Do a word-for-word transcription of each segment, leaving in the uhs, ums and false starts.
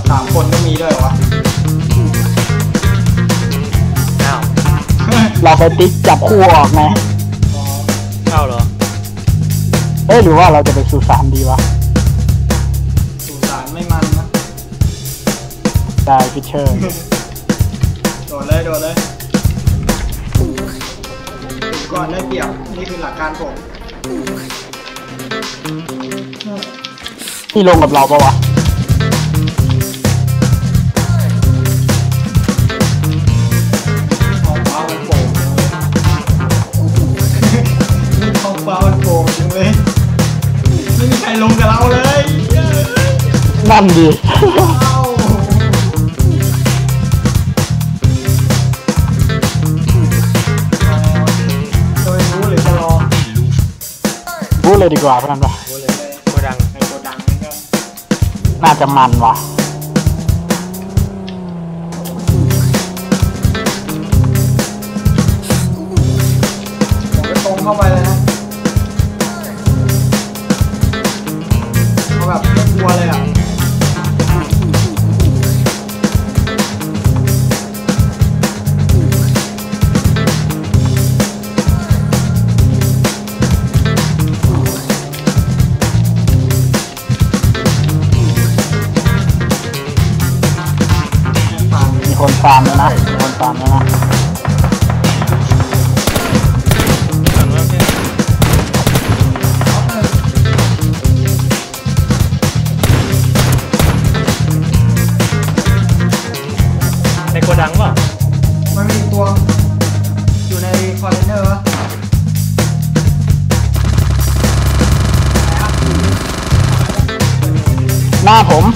สามคนก็มีด้วยวะอ้าวเราไปติ๊กจับคู่ออกไงอ้าวเหรอเอ้ยหรือว่าเราจะไปสุสานดีวะสุสานไม่มันนะได้พิเชอร์โดดเลยโดดเลยก่อนได้เปรียบนี่คือหลักการผมที่ลงกับเราปะวะท้องฟ้ามันโป่งนี่ท้องฟ้ามันโป่งจังเลยไม่มีใครลงกับเราเลยนั่นดีพูดเลยดีกว่าเพื่อนปะโกเลยโกดังในโกดังนี่ก็น่าจะมันว่ะผมจะตรงเข้าไปเลยนะเขาแบบไม่กลัวเลยอ่ะคนฟาร์มแล้วนะคนฟาร์มแล้วนะในโกดังเปล่ามันมีตัวอยู่ในคอนเทนเนอร์วะหน้าผม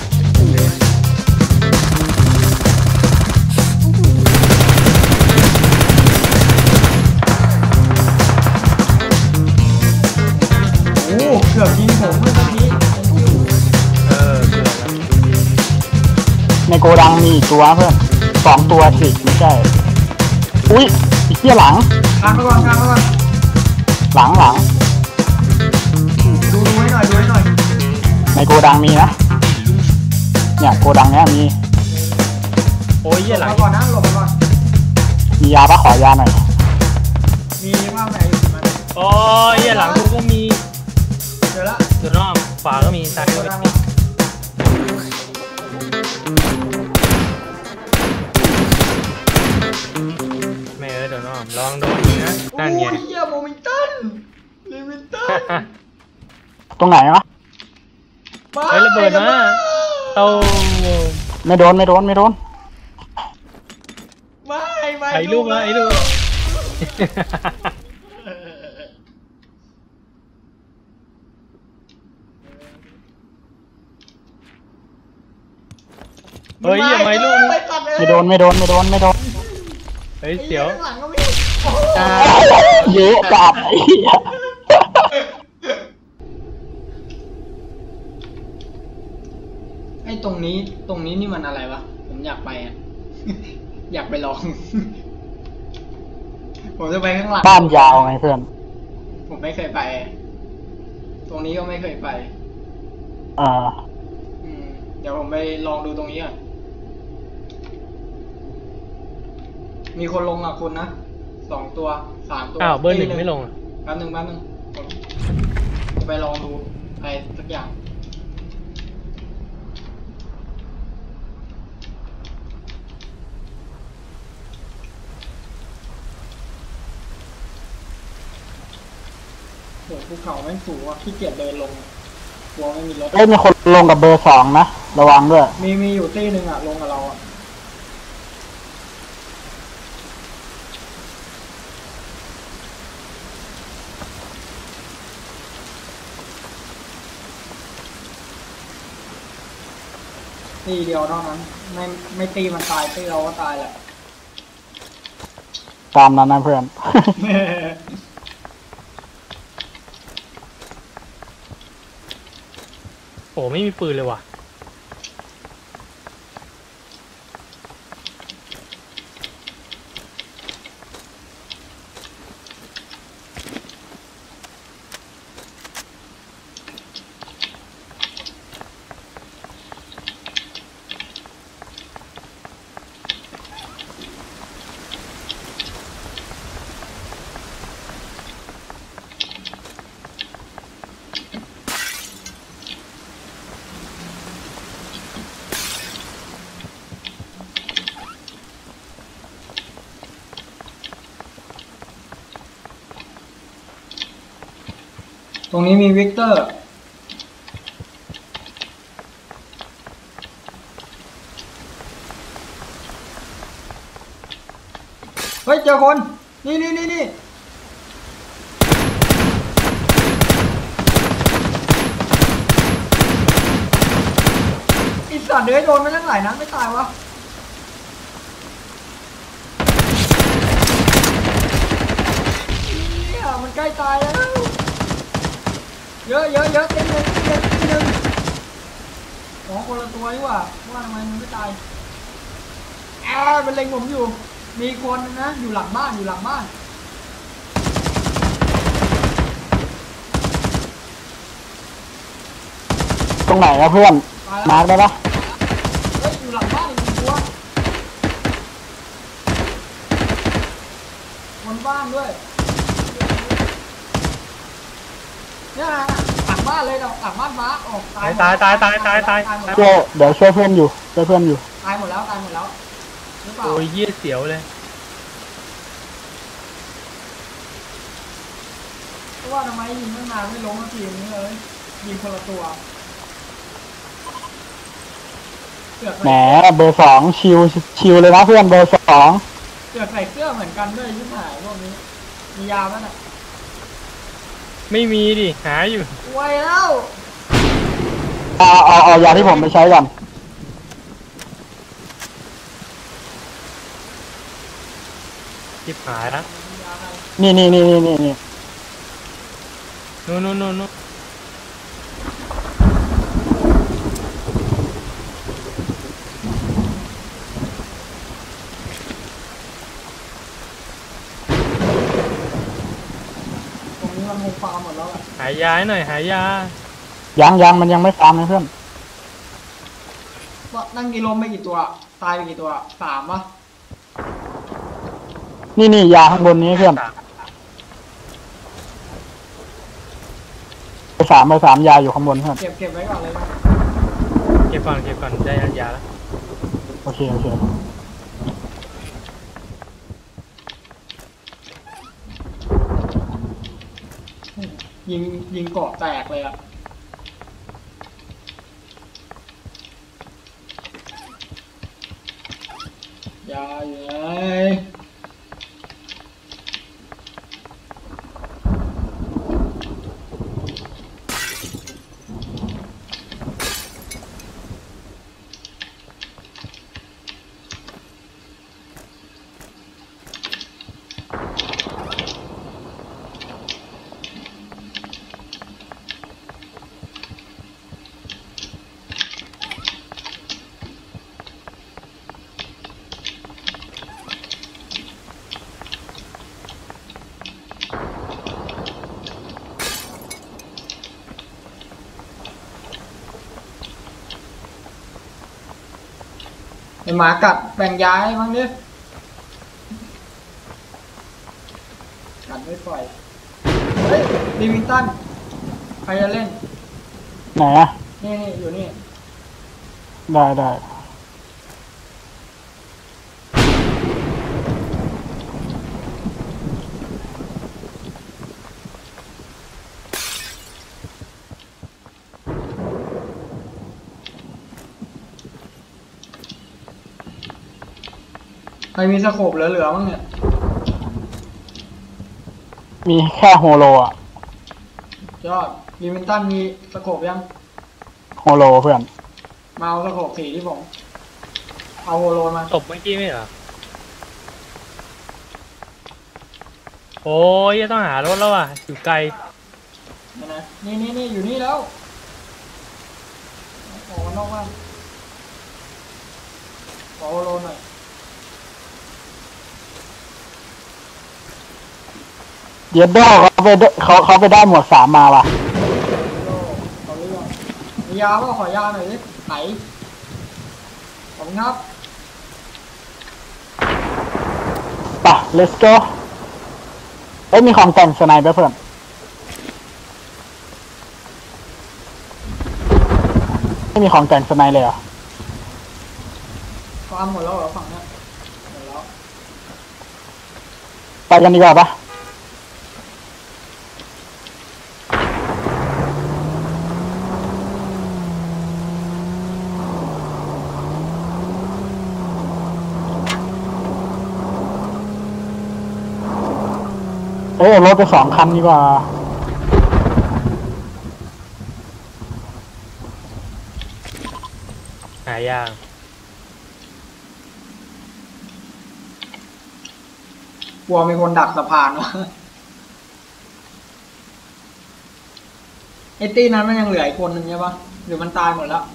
เกือบยิงผมเมื่อกี้เออเกือบแล้วในโกดังมีตัวเพื่อนสองตัวสิไม่ใช่อุ้ยอีกเที่ยหลังค้างไปก่อนค้างไปก่อนหลังหลังดูดูให้หน่อยดูให้หน่อยในโกดังมีนะเนี่ยโกดังเนี้ยมีโอ้ยเยี่ยหลังก่อนนะหลบก่อนมียาปะขอยาหน่อยมีว่าไหนมันโอ้ยเยี่ยหลังกูก็มีเดี๋ยวละเดี๋ยวน้องฝาก็มีซ้ายก็มีไม่เออเดี๋ยวน้องลองโดนดีนะนั่นไงโอ้ยเยี่ยโมมินตันโมมินตันตรงไหนวะเฮ้ยระเบิดนะโตไม่โดนไม่โดนไม่โดนไม่ไม่ไอ้ลูกนะไอ้ลูกเฮ้ยยังไงลูกไม่โดนไม่โดนไม่โดนไม่โดนเฮ้ยเสียวเยอะจัดไอ้เหี้ยไอ้ตรงนี้ตรงนี้นี่มันอะไรวะผมอยากไปอ่ะอยากไปลองผมจะไปข้างหลังบ้านยาวไงเพื่อนผมไม่เคยไปตรงนี้ก็ไม่เคยไปอ่าอืมเดี๋ยวผมไปลองดูตรงนี้อ่ะมีคนลงอ่ะคุณนะสองตัวสามตัวอ้าวเบอร์หนึ่งไม่ลงอ่ะแป๊บนึงแป๊บนึงผมไปลองดูอะไรสักอย่างโหภูเขาไม่สูงอ่ะขี้เกียจเดินลงกลัวไม่มีรถเอ้ยมีคนลงกับเบอร์สองนะระวังด้วยมีมีอยู่ที่หนึ่งอ่ะลงกับเราอ่ะตีเดียวเท่านั้นไม่ไม่ตีมันตายตีเราก็ตายแหละตามนั้นนะเพื่อนโอ้ไม่มีปืนเลยว่ะมตรงนี้มีวิกเตอร์เฮ้ยเจอคนนี่นี่นี่นี่ไอสัตว์เดือยโดนไปทั้งหลายนัดไม่ตายวะเนี่ยมันใกล้ตายแล้วเยอะเยอะเยอะตีเลยตีเลยตีหนึ่งอ๋อคนละตัวนี่หว่าว่าทำไมมันไม่ตายอ่ามันเล็งผมอยู่มีคนนะอยู่หลังบ้านอยู่หลังบ้านตรงไหนนะเพื่อนมาร์กได้ปะเฮ้ยอยู่หลังบ้านอีกหนึ่งตัวบนบ้านด้วยเนี่ยหลังบ้านเลยเราหลังบ้านฟ้าออกตายตายตายตายตายตายหมดแล้วช่วยเดี๋ยวช่วยเพื่อนอยู่ช่วยเพื่อนอยู่ตายหมดแล้วตายหมดแล้วหรือเปล่าโอ้ยเยี่ยเสียวเลยเพราะว่าทำไมยิงตั้งนานไม่ลงสักทีนี้เลยยิงคนละตัวเกือบแหมเบอร์สองชิวชิวเลยนะเพื่อนเบอร์สองเกือบใส่เสื้อเหมือนกันด้วยยิ่งหายพวกนี้มียาป่ะน่ะไม่มีดิหาอยู่ไวแล้วเอาเอาเอายาที่ผมไปใช้ก่อนจิบหายแล้วมียาอะไรนี่นี่นี่นี่นี่นู่นนู่นนู่นนู่นตรงนี้มันคงฟาร์มหมดแล้วแหละหายาให้หน่อยหายายังยังมันยังไม่ฟาร์มนะเพื่อนว่านั่งกิโลไปกี่ตัวตายไปกี่ตัวสามปะนี่นี่ยาข้างบนนี้เพื่อนเบอร์สามเบอร์สามยาอยู่ข้างบนเพื่อนเก็บเก็บไว้ก่อนเลยนะเก็บก่อนเก็บก่อนได้ยาแล้วโอเคโอเคยิงยิงเกาะแตกเลยอะยาอยู่ไหนไอหมากัดแบ่งยาให้มั้งดิกัดไม่ปล่อยเฮ้ยลิมิงตันใครจะเล่นไหนอะนี่นี่อยู่นี่ได้ได้ใครมีสโคปเหลือๆมั้งเนี่ยมีแค่โฮโลอะยอดลิมิงตันมีสโคปยังโฮโลเพื่อนมาเอาสโคปสีที่ผมเอาโฮโลมาตบเมื่อกี้ไม่เหรอโอ้ยต้องหารถแล้วอ่ะอยู่ไกลนี่นะนี่นี่นี่อยู่นี่แล้วออกมานอกบ้านขอโฮโลหน่อยเดียดโดเขาไปได้เขาเขาไปได้หมวดสามมาว่ะโฮโลขอเรื่องมียาป่ะขอยาหน่อยดิไหนขอบคุณครับป่ะ let's go เอ้ยมีของแต่งสไนเปอร์เพื่อนไม่มีของแต่งสไนเลยเหรอฟาร์มหมดแล้วเหรอฝั่งเนี้ยหมดแล้วไปกันดีกว่าปะเอ้ยเอารถไปสองคันดีกว่าหายากกลัวมีคนดักสะพานวะไอ้ตี้นั้นมันยังเหลืออีกคนนึงใช่ปะหรือมันตายหมดแล้ว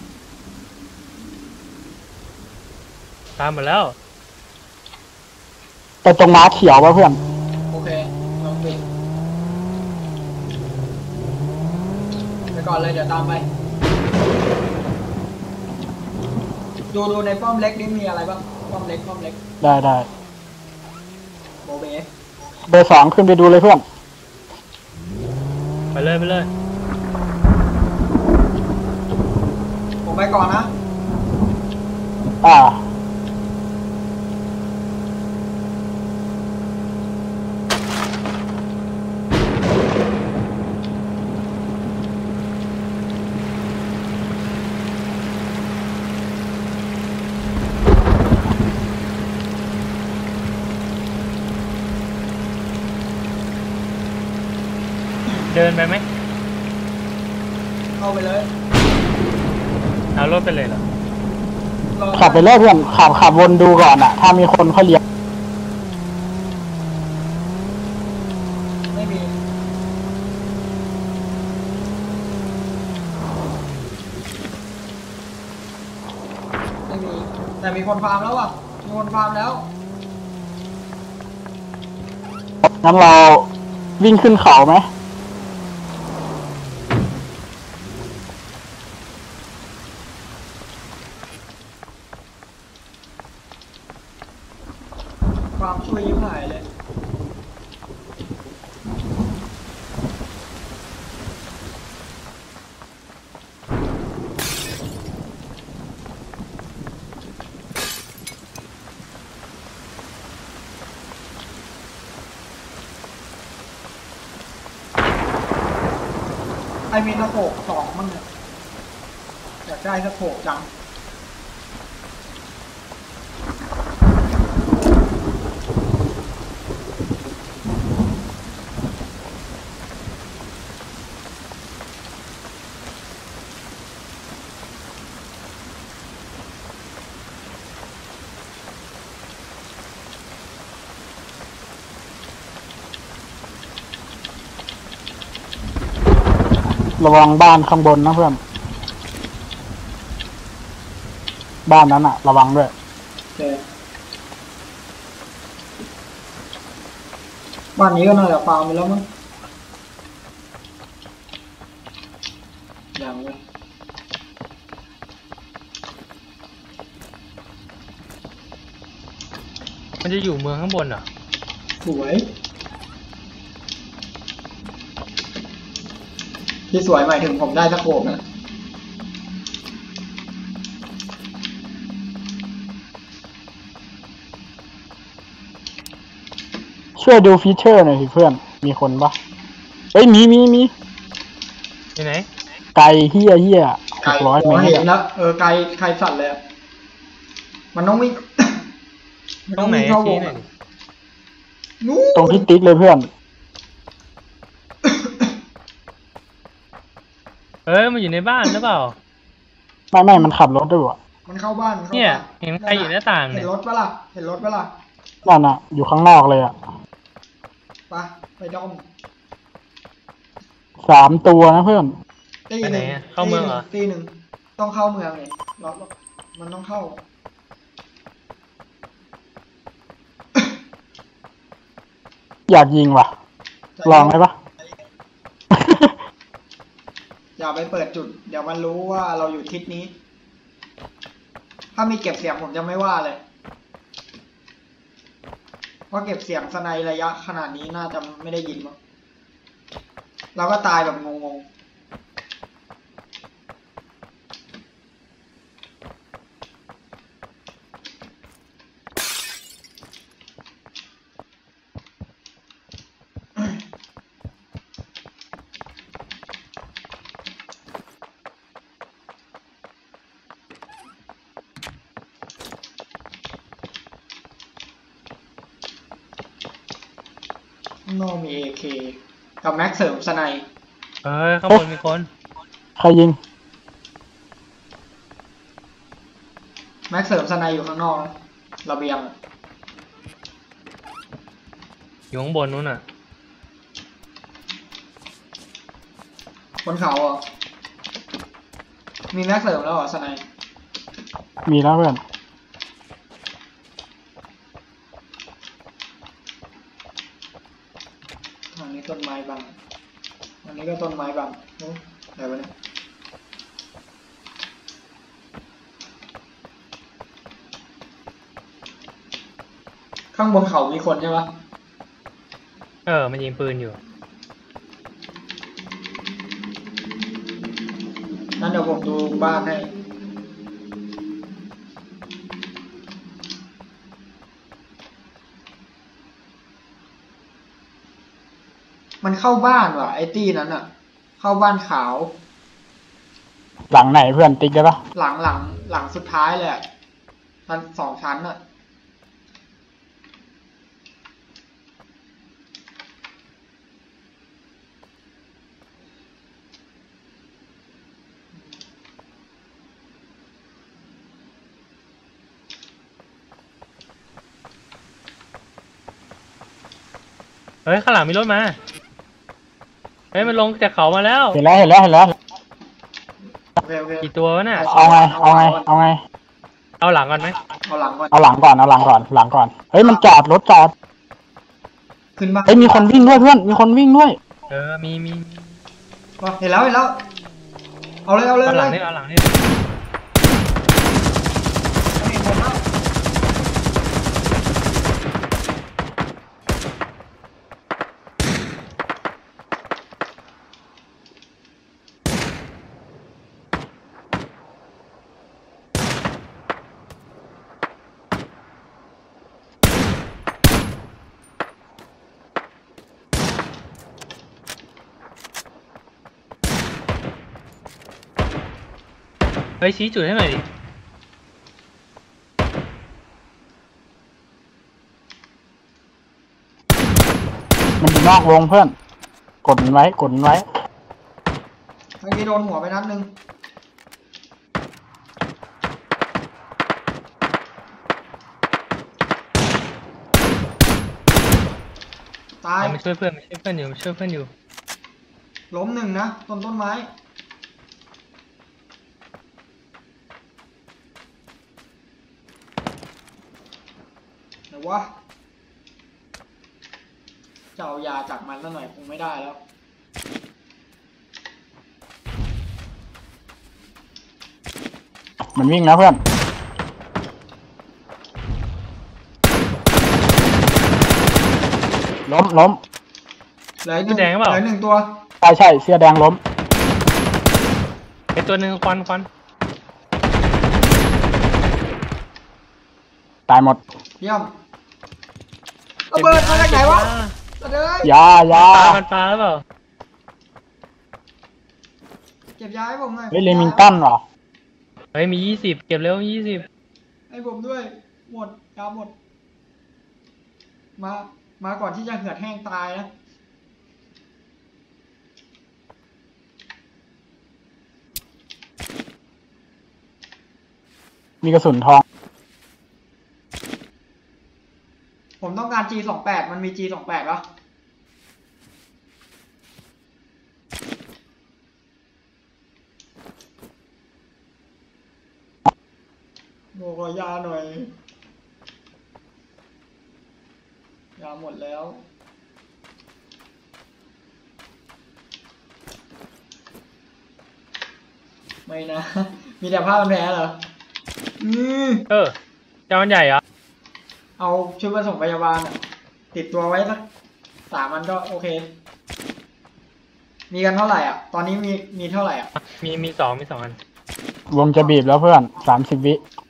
ตามหมดแล้วแต่ตรงม้าเขียววะเพื่อนโอเคลองปิดไปก่อนเลยเดี๋ยวตามไป ดูดูในป้อมเล็กนี่มีอะไรบ้างป้อมเล็กป้อมเล็กได้ได้โบเบสเบอร์สองขึ้นไปดูเลยเพื่อนไปเลยไปเลยผมไปก่อนนะอ่าเดินไปไหมเข้าไปเลยเอารถไปเลยเหรอรอขับไปเลยเพื่อนขับขับวนดูก่อนอะถ้ามีคนค่อยเลี้ยวไม่มีไม่มีแต่มีคนฟาร์มแล้วอ่ะมีคนฟาร์มแล้วงั้นเราวิ่งขึ้นเขาไหมความช่วยยิ้มหายเลยไอมีสะโขกสองมั้งเนี่ยอยากได้สะโขกจังระวังบ้านข้างบนนะเพื่อน บ้านนั้นอะระวังด้วยโอเคบ้านนี้ก็น่าจะฟาร์มไปแล้วมั้งอย่างเลยมันจะอยู่เมืองข้างบนเหรอสวยที่สวยหมายถึงผมได้สะโขกนะช่วยดูฟีเจอร์หน่อยสิเพื่อน มีคนปะเอ้ยมีมีมีที่ไหนไก่เฮียเฮียหไกลกร้อยมเมองตเห็นรแล้วเออไกลไกลสั่นเลยอะมันต้องวิ่ง มันตรต้อง งไหนวิ่งเข้าวชี้งหน่ออะยดินู้ตรงที่ติ๊กเลยเพื่อนเออมันอยู่ในบ้านหรือเปล่าไม่ไม่มันขับรถด้วยวะมันเข้าบ้านมันเข้าเนี่ยบ้านเห็นใครอยู่หน้าต่างเนี่เห็ยนรถปะล่ะเห็นรถปะล่ะนั่นอะอยู่ข้างนอกเลยอะไปไปดอมสามตัวนะเพื่อนตีไปหไหนนึ่งอะเข้าเมืองเหรอตีหนึ่งต้องเข้าเมืองไงรถมันต้องเข้าอยากยิงว่ะ ลองได้ปะอย่าไปเปิดจุดเดี๋ยวมันรู้ว่าเราอยู่ทิศนี้ ถ้ามีเก็บเสียงผมจะไม่ว่าเลยเพราะเก็บเสียงสไนระยะขนาดนี้น่าจะไม่ได้ยินมั้งเราก็ตายแบบงงๆ อืางนอกมีเอเคกับแม็กเสริมสไนเอ้ยข้างบนมีคนใครยิงแม็กเสริมสไนอยู่ข้างนอกระเบียงอยู่ข้างบนนู้นอ่ะบนเขาอ่ะมีแม็กเสริมแล้วเหรอสไนมีแล้วเพื่อนทางนี้ต้นไม้บังอันนี้ก็ต้นไม้บังโอ้ไหนวะเนี่ยข้างบนเขามีคนใช่ปะเออมันยิงปืนอยู่งั้นเดี๋ยวผมดูบ้านให้มันเข้าบ้านว่ะไอ้ตี้นั้นอ่ะ เข้าบ้านขาวหลังไหนเพื่อนติ๊กได้ปะหลังหลังหลังสุดท้ายเลยอ่ะชั้นสองชั้นอ่ะเฮ้ยข้างหลังมีรถมาเฮ้ยมันลงจากเขามาแล้วเห็นแล้วเห็นแล้วเห็นแล้วโอเคโอเคกี่ตัววะน่ะเอาไงเอาไงเอาไงเอาหลังก่อนไหมเอาหลังก่อนเอาหลังก่อนเอาหลังก่อนหลังก่อนเฮ้ยมันจอดรถจอดขึ้นบ้านเฮ้ยมีคนวิ่งด้วยเพื่อนมีคนวิ่งด้วยเออมีมีว่ะเห็นแล้วเห็นแล้วเอาเลยเอาเลยเอาเอาหลังเลนี่ยเอาหลังนี่เห็นผมแล้วเฮ้ยชี้จุดให้หน่อยดิมันอยู่นอกวงเพื่อนกดมันไว้กดมันไว้เมื่อกี้โดนหัวไปนัดหนึ่งตายเอามาช่วยเพื่อนมาช่วยเพื่อนอยู่มาช่วยเพื่อนอยู่ล้มหนึ่งนะต้นต้นไม้ไหนวะจะเอายาจากมันซะหน่อยคงไม่ได้แล้วมันวิ่งนะเพื่อนล้มล้มเหลืออีกหนึ่งแดงหรือเปล่าเหลือหนึ่งตัวใช่ใช่เสื้อแดงล้มไอตัวหนึ่งควันควันตายหมดเยี่ยมระเบิดมาจากไหนวะระเบิดยายาปลามันปลาหรือเปล่าเก็บยาให้ผมหน่อยเฮ้ยเลมิงตันเหรอเฮ้ยมียี่สิบเก็บเร็วยี่สิบให้ผมด้วยหมดยาหมด มามาก่อนที่จะเหือดแห้งตายนะมีกระสุนทองผมต้องการ จี สองแปด มันมี จี สองแปด แล้วโบกยาหน่อย ยาหมดแล้ว ไม่นะ มีแต่ผ้าพันแผลเหรออืมเออเจ้ามันใหญ่เหรอเอาชุดผสมพยาบาลอะติดตัวไว้สักสามอันก็โอเค มีกันเท่าไหร่อ่ะ ตอนนี้มีมีเท่าไหร่อ่ะมีมีสองมีสองอันวงจะบีบแล้วเพื่อนสามสิบวิ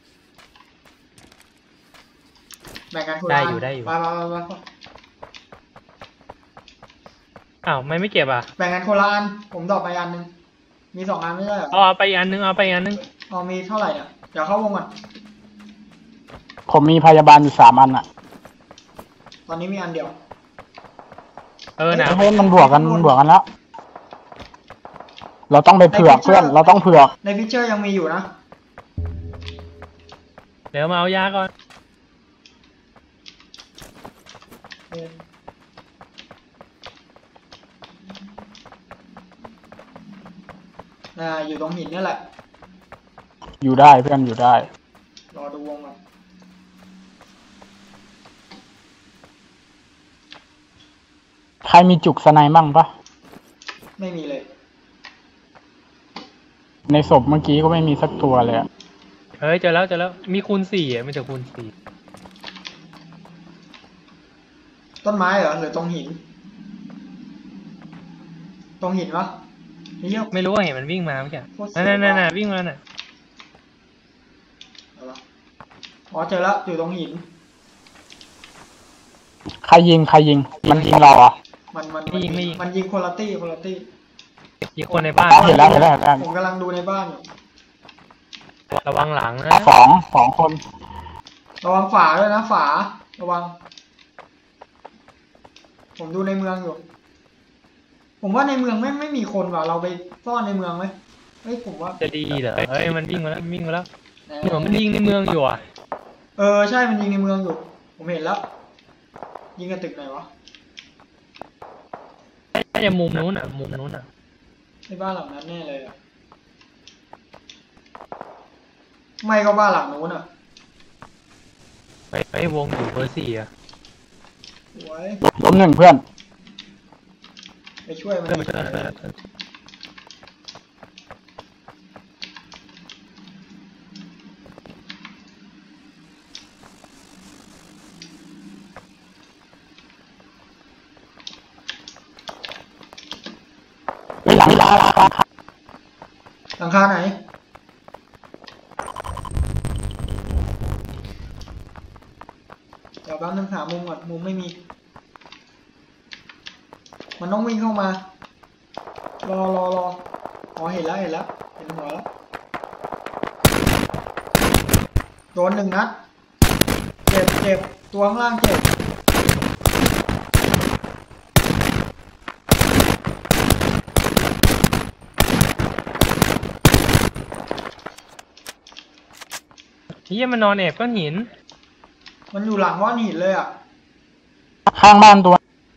แบ่งกันคนละได้นอยู่ได้อยู่ไปไปไปไปอ้าวไม่ไม่เก็บอ่ะแบ่งกันคนละอัน ผมดรอปไปอันหนึง มีสองอันไม่ใช่เหรอเอาเอาไปอีกอันนึงเอาไปอีกอันนึงเอามีเท่าไหร่เนี่ยเดี๋ยวเข้าวงก่อนผมมีพยาบาลอยู่สามอันอ่ะตอนนี้มีอันเดียวเออหนาวเฮ้ยมันบวกกันมันบวกกันแล้ว เราต้องไปเผือกเพื่อน เราต้องเผือกในพิเชอร์ยังมีอยู่นะเดี๋ยวมาเอายาก่อนอ่าอยู่ตรงหินนี่แหละอยู่ได้เพื่อนอยู่ได้รอดูวงก่อนใครมีจุกสไนมั่งปะไม่มีเลยในศพเมื่อกี้ก็ไม่มีสักตัวเลยอะเฮ้ยเจอแล้วเจอแล้วมีคูณสี่อ่ะไม่เจอคูณสี่ต้นไม้เหรอหรือตรงหิน ตรงหินวะนี่เรียกไม่รู้ว่าเห็นมันวิ่งมาเมื่อกี้โคตรเสียวนั่นนั่นว่ะน่ะวิ่งมาน่ะอะไรวะอ๋อเจอแล้วอยู่ตรงหินใครยิงใครยิง มันยิงเราอ่ะมันมันมันยิงมันยิงคนละตี้คนละตี้มีคนในบ้านอ๋อเห็นแล้วเห็นแล้วเห็นแล้วผมกำลังดูในบ้านอยู่ระวังหลังนะสองสองคนระวังฝาด้วยนะฝาระวัง ผมดูในเมืองอยู่ ผมว่าในเมืองไม่ไม่มีคนว่ะเราไปซ่อนในเมืองไหมเฮ้ยผมว่าจะดีเหรอเฮ้ยมันวิ่งมาแล้ววิ่งมาแล้วเหมือนมันยิงในเมืองอยู่อ่ะเออใช่มันยิงในเมืองอยู่ ผมเห็นแล้ว ยิงกันตึกไหนวะน่าจะมุมนู้นอ่ะมุมนู้นอ่ะในบ้านหลังนั้นแน่เลยอะไม่ก็บ้านหลังนู้นอ่ะไปไปวงอยู่เบอร์สี่อ่ะไว้ล้มหนึ่งเพื่อนไปช่วยมันเพื่อนดิมาช่วยเพื่อนเฮ้ยหลังหลังหลังหลังหลังคาไหน เดี๋ยวแป๊บนึงหามุมก่อนมุมไม่มี มันต้องวิ่งเข้ามา รอรอรออ๋อเห็นแล้วเห็นแล้วเห็นหัวแล้วโดนหนึ่งนัดเจ็บเจ็บตัวข้างล่างเจ็บเฮียมันนอนแอบก้อนหินมันอยู่หลังก้อนหินเลยอ่ะข้างบ้านตัว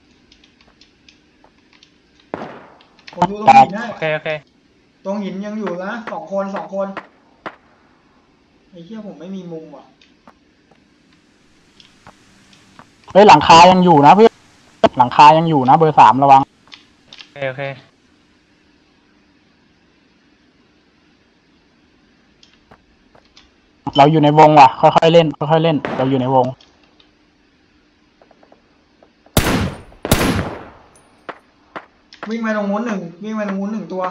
ผมดูตรงหินได้โอเคโอเคตรงหินยังอยู่นะสองคนสองคนไอ้เหี้ยผมไม่มีมุมว่ะเฮ้ยหลังคายังอยู่นะเพื่อนหลังคายังอยู่นะเบอร์สามระวังโอเคโอเคเราอยู่ในวงว่ะค่อยๆเล่นค่อยๆเล่นเราอยู่ในวงวิ่งไปตรงนู้นหนึ่งวิ่งไปตรงนู้นหนึ่งตัว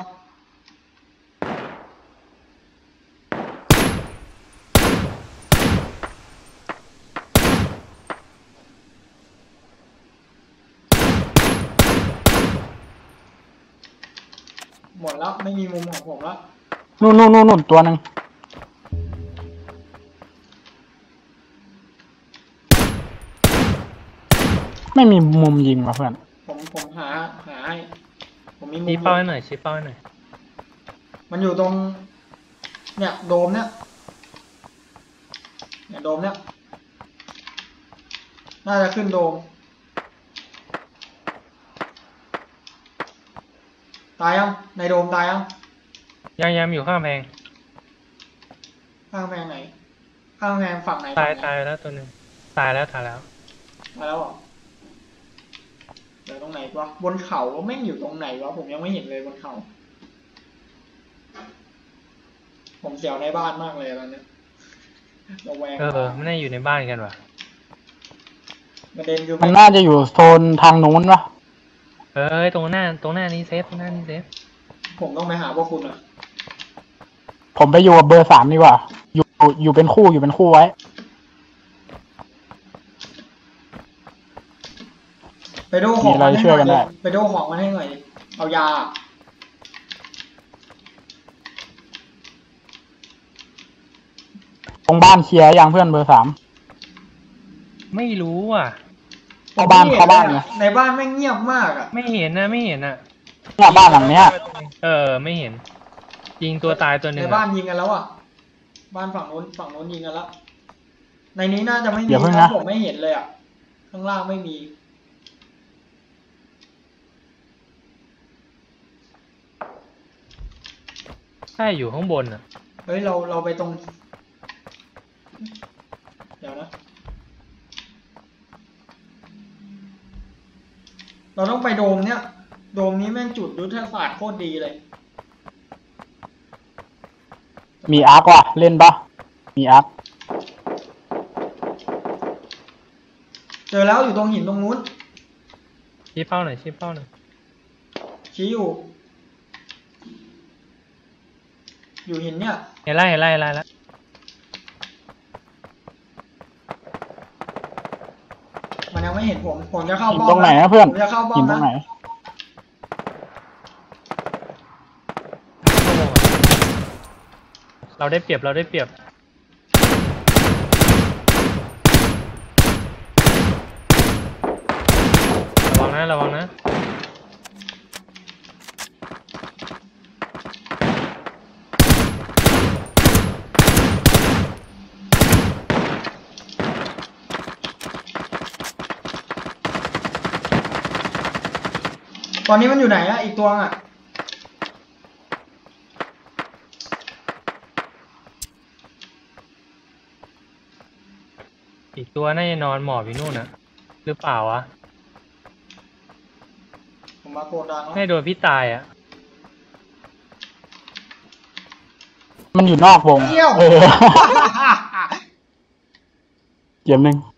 หมดแล้วไม่มีมุมของผมแล้วนู่นนู่นนู่นนู่นตัวหนึ่งไม่มีมุมยิงว่ะเพื่อนผมผมหาหาให้ผมมีมุมชี้เป้าให้หน่อยชี้เป้าให้หน่อยมันอยู่ตรง เนี่ยโดมเนี่ยเนี่ยโดมเนี่ยน่าจะขึ้นโดมตายยังในโดมตายยังยังยังอยู่ข้างกำแพงข้างกำแพงไหน ข้างกำแพงฝั่งไหนตายฝั่งไหนตายแล้วตัวหนึ่งตายแล้วตายแล้วมาแล้วเหรอเดี๋ยวตรงไหนวะบนเขาแม่งอยู่ตรงไหนวะผมยังไม่เห็นเลยบนเขาผมเสียวในบ้านมากเลยตอนนี้ระแวงเออไม่ได้อยู่ในบ้านกันว่ะประเด็นคือมันน่าจะอยู่โซนทางนู้นวะเอ้ยตรงหน้าตรงหน้านี้เซฟตรงหน้านี้เซฟผมต้องไปหาพวกคุณอ่ะผมไปอยู่กับเบอร์สามดีกว่าอยู่อยู่เป็นคู่อยู่เป็นคู่ไว้ไปดูของมีอะไรมันให้ช่หวยน่กัอน ยได้ดิไปดูของมันให้หน่อยดิเอายาตรงบ้านเคลียร์ยังเพื่อนเบอร์สามไม่รู้อ่ะเข้าบ้านเข้าบ้านไงในบ้านแม่งเงียบมากอ่ะไม่เห็นนะไม่เห็นอ่ะเนี่ยบ้านหลังเนี้ยเออไม่เห็น ยิงตัวตายตัวหนึ่ในงบ้านอะยิงกันแล้วอ่ะบ้านฝั่งโน้นฝั่งโน้นยิงกันแล้วในนี้น่าจะไม่มีเดี๋ยวเพิ่งนะนะผมไม่เห็นเลยอ่ะข้างล่างไม่มีใช่อยู่ข้างบนอ่ะเฮ้ยเราเราไปตรงเดี๋ยวนะเราต้องไปโดมเนี้ยโดมนี้แม่งจุดยุทธศาสตร์โคตรดีเลยมีอาร์คว่ะเล่นปะมีอาร์คเจอแล้วอยู่ตรงหินตรงนู้นชี้เป้าหน่อยชี้เป้าหน่อยชี้อยู่ อยู่หินเนี่ยเห็นไล่เห็นไล่เห็นไล่แล้วมันยังไม่เห็นผมผมจะเข้าหินป้อมตรงไหนนะเพื่อนผมจะเข้าป้อหิมนตรนะงไหนเราได้เปรียบเราได้เปรียบระวังนะระวังนะตอนนี้มันอยู่ไหนอะอีกตัวอะอีกตัวน่าจะนอนหมอบอยู่นู่นนะหรือเปล่าวะผมมาโกดังแล้วให้โดนพี่ตายอ่ะมันอยู่นอกวงเที่ยวเออเกมหนึ่ง